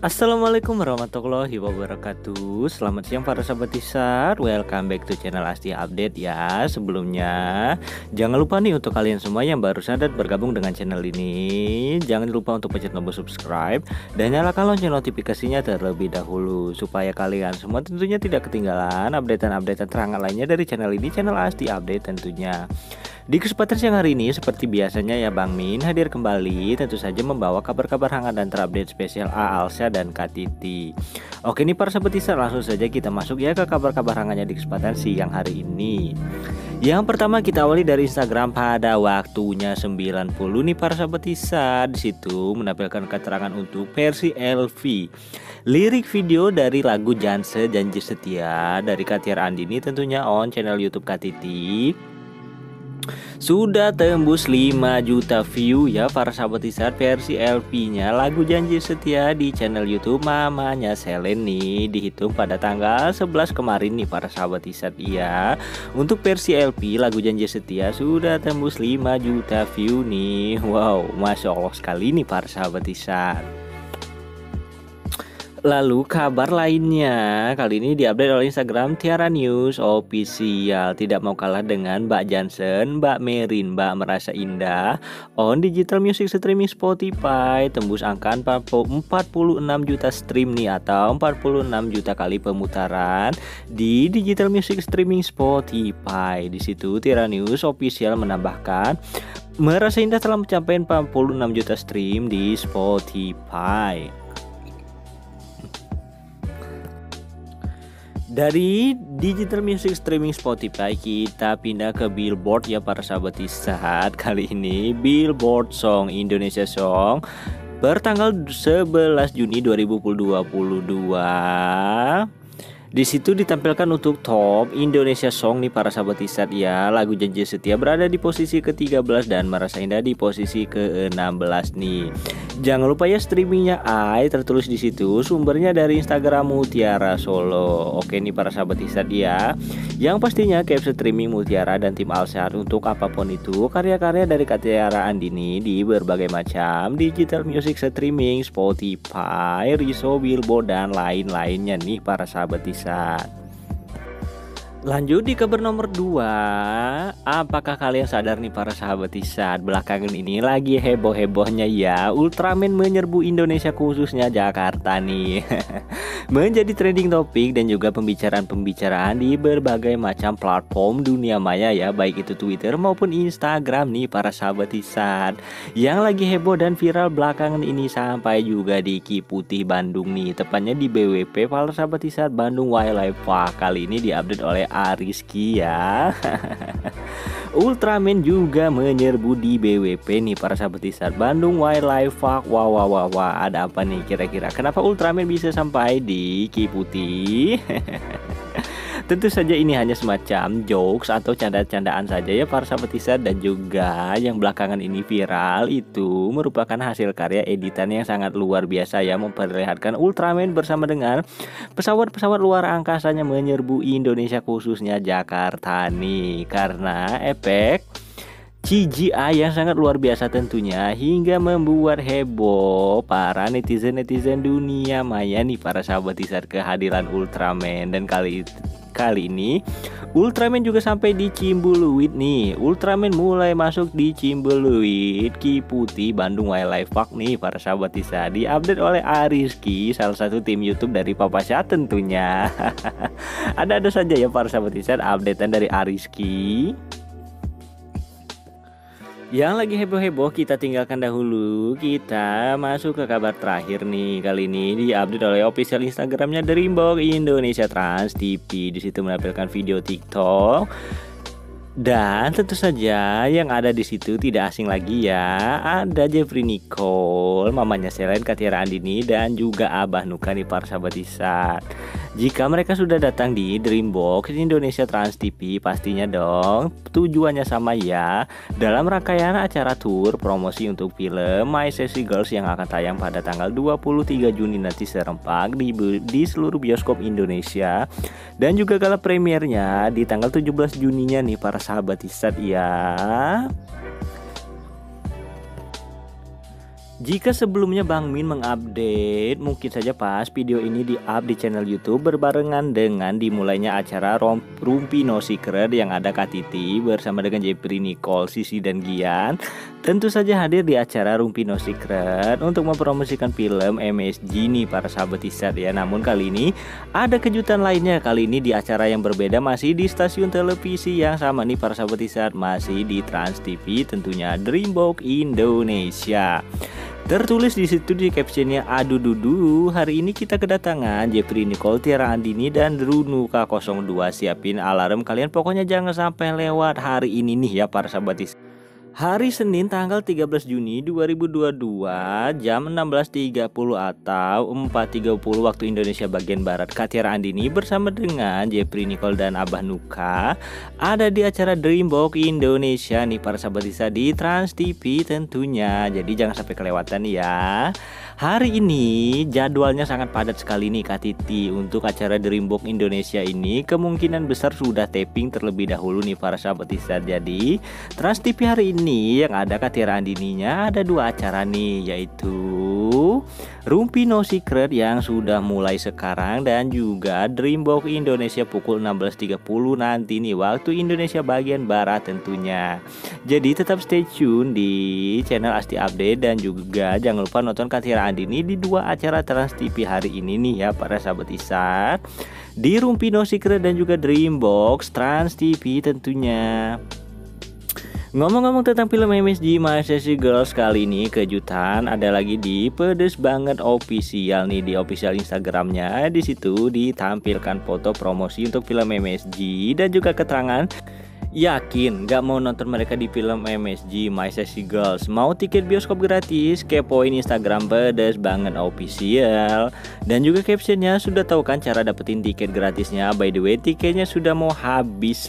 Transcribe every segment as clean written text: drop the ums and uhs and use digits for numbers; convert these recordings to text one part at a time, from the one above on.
Assalamualaikum warahmatullahi wabarakatuh. Selamat siang para sahabat Tisar. Welcome back to channel Asti Update ya. Sebelumnya jangan lupa nih untuk kalian semua yang baru saja bergabung dengan channel ini, jangan lupa untuk pencet tombol subscribe dan nyalakan lonceng notifikasinya terlebih dahulu supaya kalian semua tentunya tidak ketinggalan updatean-updatean terhangat lainnya dari channel ini, channel Asti Update tentunya. Di kesempatan siang hari ini seperti biasanya ya, Bang Min hadir kembali tentu saja membawa kabar-kabar hangat dan terupdate spesial Alsya dan Kak Titi. Oke nih para sahabat Tisar, langsung saja kita masuk ya ke kabar-kabar hangatnya di kesempatan siang hari ini. Yang pertama kita awali dari Instagram pada waktunya 90 nih para sahabat Tisar. Di situ menampilkan keterangan untuk versi LV. Lirik video dari lagu Janse Janji Setia dari Katiar Andini tentunya on channel YouTube Kak Titi sudah tembus 5 juta view ya para sahabat Tisar. Versi LP-nya lagu Janji Setia di channel YouTube mamanya Selen nih dihitung pada tanggal 11 kemarin nih para sahabat Tisar ya. Untuk versi LP lagu Janji Setia sudah tembus 5 juta view nih. Wow, Masya Allah sekali nih para sahabat Tisar. Lalu kabar lainnya kali ini diupdate oleh Instagram Tiara News Official. Tidak mau kalah dengan Mbak Jansen, Mbak Merin, Mbak Merasa Indah on digital music streaming Spotify tembus angka 46 juta stream nih atau 46 juta kali pemutaran di digital music streaming Spotify. Di situ Tiara News Official menambahkan Merasa Indah telah mencapai 46 juta stream di Spotify. Dari digital music streaming Spotify kita pindah ke Billboard ya para sahabat Tisar. Kali ini Billboard Song Indonesia Song bertanggal 11 Juni 2022. Di situ ditampilkan untuk top Indonesia Song nih para sahabat Tisar ya. Lagu Janji Setia berada di posisi ke-13 dan Merasa Indah di posisi ke-16 nih. Jangan lupa ya streamingnya tertulis di situ. Sumbernya dari Instagram Mutiara Solo. Oke nih para sahabat Tisar ya. Yang pastinya caption streaming Mutiara dan tim Alsyar untuk apapun itu karya-karya dari Katiara Andini di berbagai macam digital music streaming Spotify, Rizzo, Billboard dan lain-lainnya nih para sahabat Tisar. Lanjut di kabar nomor 2. Apakah kalian sadar nih para sahabat Tisar, belakangan ini lagi heboh-hebohnya ya Ultraman menyerbu Indonesia khususnya Jakarta nih. Menjadi trending topik dan juga pembicaraan-pembicaraan di berbagai macam platform dunia maya ya, baik itu Twitter maupun Instagram nih para sahabat Tisar. Yang lagi heboh dan viral belakangan ini sampai juga di Ki Putih Bandung nih, tepatnya di BWP para sahabat Tisar Bandung Wildlife Park. Kali ini diupdate oleh Ariski ya. Ultraman juga menyerbu di BWP nih para sahabat Tisar Bandung Wildlife Park. Wah, ada apa nih kira-kira? Kenapa Ultraman bisa sampai di Ki Putih? Tentu saja ini hanya semacam jokes atau canda-candaan saja ya para sahabat Tisar, dan juga yang belakangan ini viral itu merupakan hasil karya editan yang sangat luar biasa ya, memperlihatkan Ultraman bersama dengan pesawat-pesawat luar angkasanya menyerbu Indonesia khususnya Jakarta nih, karena efek CGI yang sangat luar biasa tentunya hingga membuat heboh para netizen-netizen dunia maya nih para sahabat Tisar kehadiran Ultraman. Dan kali ini Ultraman juga sampai di Cimbuluit nih. Ultraman mulai masuk di Cimbuluit Ki Putih Bandung Wildlife Park nih para sahabat Tisar. Diupdate oleh Ariski, salah satu tim YouTube dari Papa Syah tentunya. Ada saja ya para sahabat Tisar updatean dari Ariski. Yang lagi heboh-heboh kita tinggalkan dahulu. Kita masuk ke kabar terakhir nih. Kali ini diupdate oleh official Instagramnya Dreambox Indonesia Trans TV. Di situ menampilkan video TikTok. Dan tentu saja yang ada di situ tidak asing lagi ya. Ada Jeffrey Nicole, mamanya Selen, Katiara Andini, dan juga Abah Nuka nih para sahabat Tisar. Jika mereka sudah datang di Dreambox Indonesia Trans TV, pastinya dong tujuannya sama ya, dalam rangkaian acara tour promosi untuk film My Sassy Girls yang akan tayang pada tanggal 23 Juni nanti serempak di seluruh bioskop Indonesia, dan juga gala premiernya di tanggal 17 Juninya nih para sahabat Tisar ya. Jika sebelumnya Bang Min mengupdate, mungkin saja pas video ini di-up di channel YouTube berbarengan dengan dimulainya acara Rumpi No Secret yang ada Kak Titi bersama dengan Jepri, Nicole, Sisi, dan Gian. Tentu saja hadir di acara Rumpi No Secret untuk mempromosikan film MSG nih para sahabat Isat ya. Namun kali ini ada kejutan lainnya. Kali ini di acara yang berbeda, masih di stasiun televisi yang sama nih para sahabat Isat, masih di Trans TV tentunya, Dreambox Indonesia. Tertulis di situ di captionnya, aduh dudu, hari ini kita kedatangan Jepri, Nicole, Tiara Andini, dan Runu K02. Siapin alarm kalian, pokoknya jangan sampai lewat hari ini nih ya para sahabat Isat. Hari Senin tanggal 13 Juni 2022 jam 16.30 atau 4.30 waktu Indonesia bagian Barat, Tiara Andini bersama dengan Jepri, Nicole, dan Abah Nuka ada di acara Dreambox Indonesia nih para sahabat Isa di Trans TV tentunya. Jadi jangan sampai kelewatan ya. Hari ini jadwalnya sangat padat sekali nih Kak Titi untuk acara Dreambox Indonesia ini. Kemungkinan besar sudah taping terlebih dahulu nih para sahabat Isa. Jadi Trans TV hari ini yang ada Kak Tiara Andininya ada dua acara nih, yaitu Rumpi No Secret yang sudah mulai sekarang dan juga Dreambox Indonesia pukul 16.30 nanti nih waktu Indonesia bagian Barat tentunya. Jadi tetap stay tune di channel Asti Update dan juga jangan lupa nonton Kak Tiara Andini di dua acara Trans TV hari ini nih ya para sahabat Isat, di Rumpi No Secret dan juga Dreambox Trans TV tentunya. Ngomong-ngomong tentang film MSG My Sassy Girls, kali ini kejutan ada lagi di Pedes Banget Official nih, di official Instagramnya. Di situ ditampilkan foto promosi untuk film MSG dan juga keterangan. Yakin gak mau nonton mereka di film MSG My Sassy Girls? Mau tiket bioskop gratis? Kepoin Instagram Pedes Banget Official. Dan juga captionnya, sudah tahu kan cara dapetin tiket gratisnya? By the way, tiketnya sudah mau habis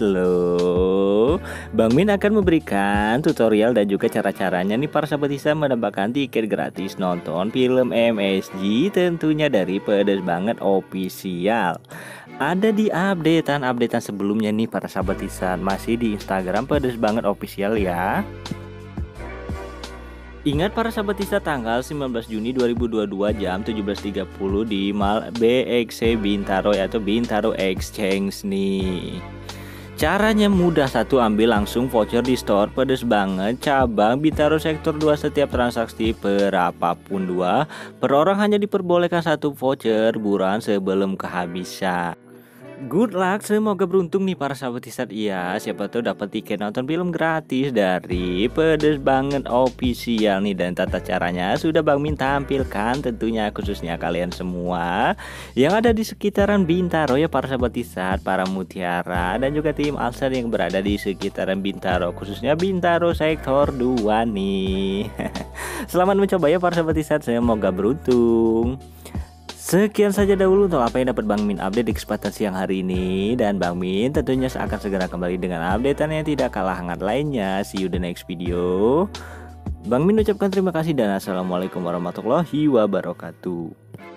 loh. Bang Min akan memberikan tutorial dan juga cara-caranya nih para sahabat Isa mendapatkan tiket gratis nonton film MSG tentunya dari Pedes Banget Official. Ada di updatean sebelumnya nih para sahabat Isan, masih di Instagram Pedes Banget Official ya. Ingat para sahabat Isa, tanggal 19 Juni 2022 jam 17.30 di Mall BXC Bintaro atau Bintaro Exchange nih. Caranya mudah, satu, ambil langsung voucher di store Pedes Banget cabang Bintaro sektor 2. Setiap transaksi berapapun dua, per orang hanya diperbolehkan satu voucher, buruan sebelum kehabisan. Good luck, semoga beruntung nih para sahabat Isat. Iya, siapa tahu dapat tiket nonton film gratis dari Pedes Banget Official nih. Dan tata caranya sudah Bang Min tampilkan tentunya, khususnya kalian semua yang ada di sekitaran Bintaro ya para sahabat Isat, para mutiara dan juga tim Alsar yang berada di sekitaran Bintaro, khususnya Bintaro sektor 2 nih. Selamat mencoba ya para sahabat Isat, semoga beruntung. Sekian saja dahulu untuk apa yang dapat Bang Min update di kesempatan siang hari ini. Dan Bang Min tentunya akan segera kembali dengan updatean yang tidak kalah hangat lainnya. See you the next video. Bang Min ucapkan terima kasih dan assalamualaikum warahmatullahi wabarakatuh.